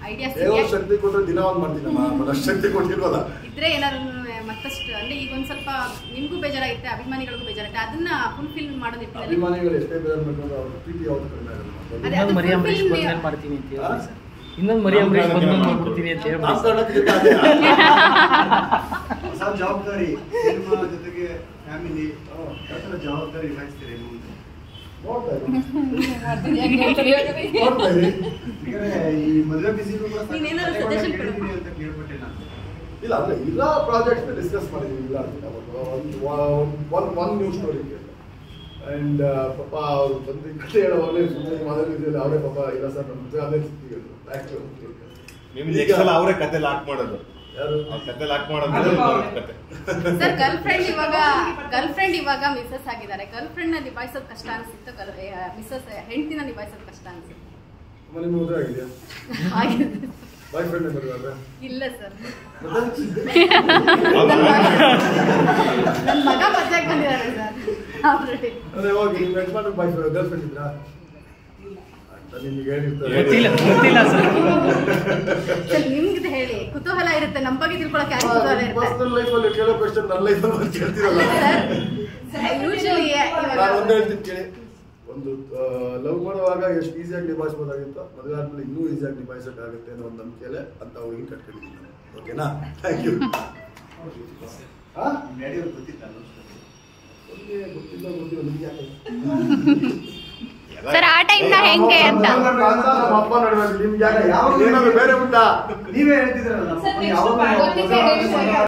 Ideas ಶಕ್ತಿ ಕೊಟ್ಟರೆ ದಿನ ಒಂದು ಮಾಡ್ತೀನಮ್ಮ, ಶಕ್ತಿ ಕೊಟ್ಟಿಲ್ವಲ್ಲ ಇದ್ರೆ ಏನಾದ್ರು ಮತ್ತಷ್ಟು ಅಂದ್ರೆ ಈಗ ಒಂದ್ ಸ್ವಲ್ಪ ನಿಮ್ಗೂ ಬೇಜಾರಾಗುತ್ತೆ, ಅಭಿಮಾನಿಗಳಿಗೂ ಬೇಜಾರಾಗುತ್ತೆ, ಅದನ್ನ ಫುಲ್ಫಿಲ್ ಮಾಡೋ ನಿಟ್ಟಿನಲ್ಲಿ ಅಭಿಮಾನಿಗಳು ಎಷ್ಟೇ ಬೇಜಾರು ಮಾಡ್ಕೊಂಡು ಅವ್ರ ಪ್ರೀತಿ ಯಾವ್ದು ಕಡಿಮೆ ಆಗಲ್ಲ. ಇನ್ನೊಂದು ಮರಿ ಅಂಬರೀಶ್ ಬಂದ್ಮೇಲೆ ಮಾಡ್ತೀನಿ ಅಂತ ಹೇಳಿ ಸರ್, ಇನ್ನೊಂದು ಮರಿ ಅಂಬರೀಶ್ ಬಂದ್ಮೇಲೆ ಮಾಡ್ಕೊಡ್ತೀನಿ ಅಂತ ಹೇಳಿ ಹೊಸ ಜವಾಬ್ದಾರಿ ಸಿನಿಮಾ ಜೊತೆಗೆ ಫ್ಯಾಮಿಲಿ ಯಾವ ಥರ ಜವಾಬ್ದಾರಿ ನಿಭಾಯಿಸ್ತೀರಿ ಮುಂದೆ? ಈ ಮದುವೆ ಬಿಸಿಲು ಕೂಡ ಅಂತ ಕೇಳ್ಪಟ್ಟೆ ನಾನು. ಇಲ್ಲ ಅಂದ್ರೆ ಇಲ್ಲ ಪ್ರಾಜೆಕ್ಟ್ಸ್ ಡಿಸ್ಕಸ್ ಮಾಡಿದೀವಿ. ಇಲ್ಲ ಒಂದು ನ್ಯೂಸ್ ಸ್ಟೋರಿ ಅಂಡ್ ಪಾಪ ಅವ್ರು ಬಂದು ಕಥೆ ಹೇಳೋವಾಗಲೇ ಸುಮ್ಮನೆ ಮಾತಾಡಿದ್ರಲ್ಲಿ ಅವರೇ ಪಾಪ ಇಲ್ಲ ಸರ್ ನಮ್ಮ ಅದೇ ಅವರೇ ಕತೆ ಲಾಕ್ ಮಾಡೋದು, ಕತೆ ಲಾಕ್ ಮಾಡೋದು ಸರ್. ಗರ್ಲ್ ಫ್ರೆಂಡ್ ಇವಾಗ ಮಿಸಸ್ ಆಗಿದ್ದಾರೆ. ಗರ್ಲ್ ಫ್ರೆಂಡ್ ನ ನಿಭಾಯಿಸೋದು ಕಷ್ಟ ಅನ್ಸುತ್ತೆ, ಮಿಸಸ್ ಹೆಂಡತಿನ ನಿಭಾಯಿಸೋದು ಕಷ್ಟ ಅನ್ಸುತ್ತೆ. ನಿಮ್ಮ ಮದುವೆ ಆಗಿದೆಯಾ? ಬಾಯ್ ಫ್ರೆಂಡ್ ಮದುವೆ ಇಲ್ಲ ಸರ್, ನನ್ನ ಮಗ ಮದುವೆಗೆ ಬಂದಿದ್ದಾರೆ ಸರ್ ಆಲ್ರೆಡಿ. ಅದೇ ಹೋಗಿ ನಿಮ್ಮ ಯಜಮಾನ ಬಾಯ್ ಫ್ರೆಂಡ್ ಗರ್ಲ್ ಫ್ರೆಂಡ್ ಇದ್ರಾ ಅಂತ ನಿಮ್ಗೆ ಹೇಳಿರ್ತಾರೆ? ಗೊತ್ತಿಲ್ಲ ಸರ್. ನಿಮ್ಗೆ ಹೇಳಿ ಕುತೂಹಲ ಇರುತ್ತೆ, ನಮ್ಮ ಬಗ್ಗೆ ತಿಳ್ಕೊಳಕ್ಕೆ ಯಾರು ಕುತೂಹಲ ಇರುತ್ತೆ. ಪರ್ಸನಲ್ ಲೈಫ್ ಅಲ್ಲಿ ಕೇಳೋ ಕ್ವೆಶ್ಚನ್ ನನ್ನ ಲೈಫ್ ಅಲ್ಲಿ ಕೇಳ್ತಿರಲ್ಲ. ಯೂಶುವಲಿ ನಾನು ಒಂದೇ ಹೇಳ್ತೀನಿ ಕೇಳಿ, ಒಂದು ಲವ್ ಮಾಡುವಾಗ ಎಷ್ಟು ಈಸಿಯಾಗಿ ನಿಭಾಯಿಸ್ಬೋದಾಗಿತ್ತು, ಮದುವೆ ಆದ್ಮೇಲೆ ಇನ್ನೂ ಈಸಿಯಾಗಿ ನಿಭಾಯಿಸೋಕ್ಕಾಗುತ್ತೆ ಅನ್ನೋ ಒಂದು ನಂಬಿಕೆಯಲ್ಲೇ ಅಂತ ಹುಡುಗಿ ಕಟ್ಕೊಂಡಿದ್ದೀನಿ ನಾನು. ಓಕೆನಾ? Thank you. ಗೊತ್ತಿಲ್ಲ ನಿಮ್ಗೆ ಯಾಕೆ ಸರ್ ಆ ಟೈಮ್ನ ಹೆಂಗೆ ಅಂತ ನಮ್ಮ ಅಪ್ಪ ನಡುವೆ ನಿಮ್ಗೆ ಯಾಕೆ ಏನಾದ್ರು ಬೇರೆ ಉಂಟಾ? ನೀವೇ ಹೇಳ್ತಿದ್ರಲ್ಲ